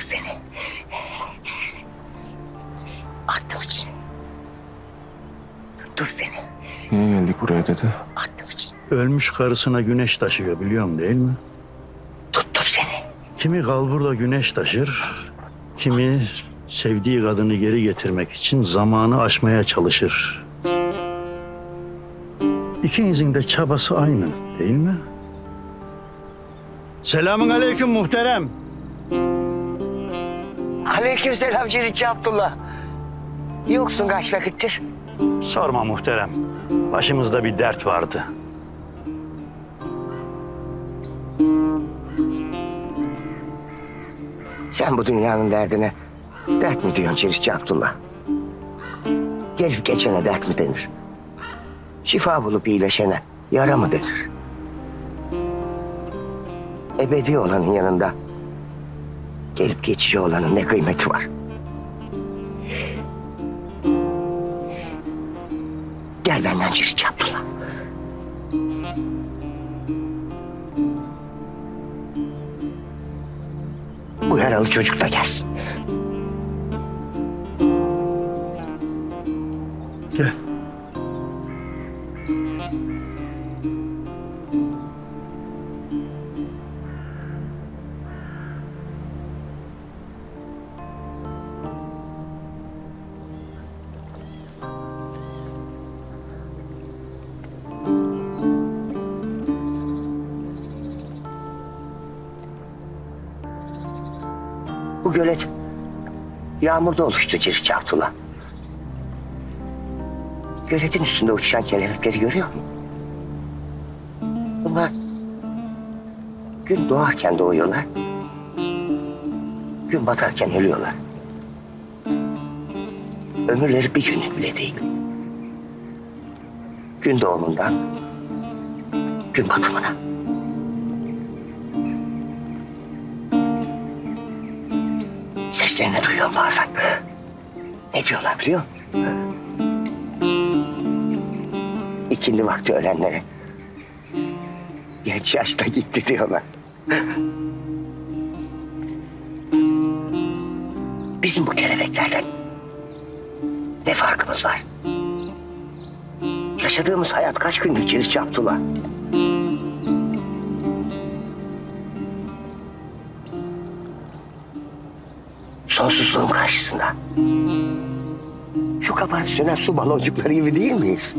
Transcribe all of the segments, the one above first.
seni. Attım seni. Tuttur seni. Niye geldik buraya dede? Attım seni. Ölmüş karısına güneş taşıyor biliyorum değil mi? Tuttur seni. Kimi kalburda güneş taşır, kimi sevdiği kadını geri getirmek için zamanı aşmaya çalışır. İkinizin de çabası aynı değil mi? Selamun aleyküm muhterem. Aleykümselam Ciritçi Abdullah. Yoksun kaç vakittir? Sorma muhterem. Başımızda bir dert vardı. Sen bu dünyanın derdine dert mi diyorsun Ciritçi Abdullah? Gelip geçene dert mi denir? Şifa bulup iyileşene yara mı denir? Ebedi olanın yanında gelip geçici olanın ne kıymeti var? Gel benden Ciritçi Abdullah. Bu yaralı çocuk da gelsin. Gel. Bu gölet yağmurda oluştu Ciritçi Abdullah. Göletin üstünde uçuşan kelebekleri görüyor musun? Bunlar gün doğarken doğuyorlar, gün batarken ölüyorlar. Ömürleri bir günlük bile değil. Gün doğumundan gün batımına. Seslerini duyuyorum bazen. Ne diyorlar biliyor musun? İkindi vakti ölenlere genç yaşta gitti diyorlar. Bizim bu kelebeklerden ne farkımız var? Yaşadığımız hayat kaç günlük Ciritçi Abdullah? Sonsuzluğun karşısında. Şu kabarıp sönen su baloncukları gibi değil miyiz?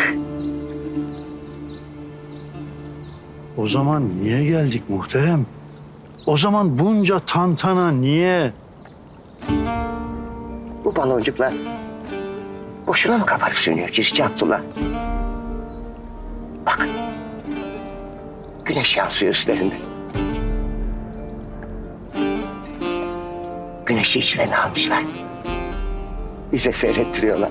O zaman niye geldik muhterem? O zaman bunca tantana niye? Bu baloncuklar boşuna mı kabarıp sönüyor Ciritçi Abdullah? Bak, güneş yansıyor üstlerinde. Güneşi içlerine almışlar. Bize seyrettiriyorlar.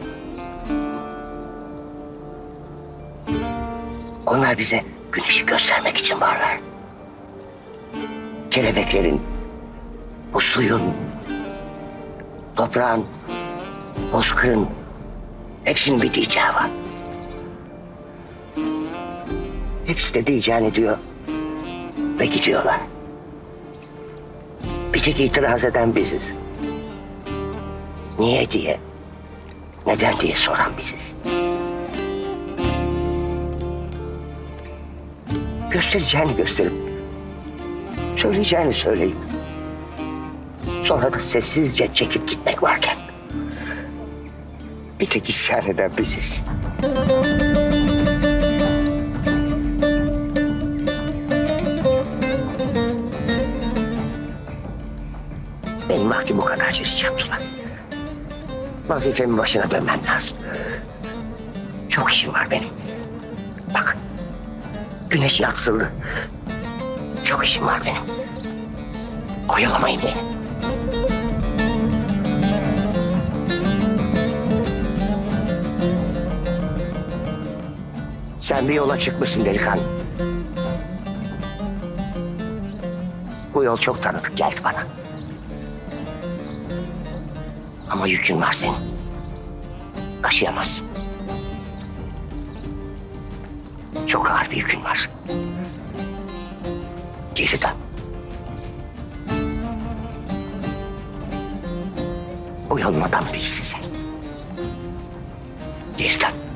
Onlar bize güneşi göstermek için varlar. Kelebeklerin, bu suyun, toprağın, bozkırın hepsinin bir diyeceği var. Hepsi de diyeceğini diyor ve gidiyorlar. Bir tek itiraz eden biziz. Niye diye, neden diye soran biziz. Göstereceğini gösterip, söyleyeceğini söyleyip, sonra da sessizce çekip gitmek varken bir tek isyan eden biziz. Benim vaktim bu kadar Ciritçi Abdullah. Vazifemin başına dönmem lazım. Çok işim var benim. Bak, güneş yatsıldı. Çok işim var benim. Oyalamayın beni. Sen bir yola çıkmışsın delikanlı. Bu yol çok tanıdık geldi bana. Ama yükün var senin. Taşıyamazsın. Çok ağır bir yükün var. Geri dön. O yolun adamı değilsin sen. Geri dön.